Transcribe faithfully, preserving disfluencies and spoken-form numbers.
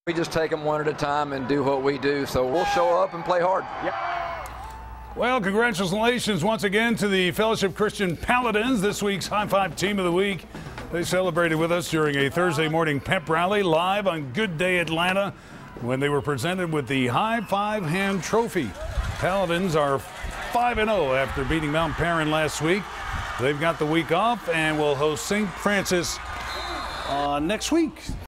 We just take them one at a time and do what we do. So we'll show up and play hard. Yep. Well, congratulations once again to the Fellowship Christian Paladins, this week's High Five Team of the Week. They celebrated with us during a Thursday morning pep rally live on Good Day Atlanta when they were presented with the High Five Hand Trophy. Paladins are five and oh after beating Mount Perrin last week. They've got the week off and will host Saint Francis uh, next week.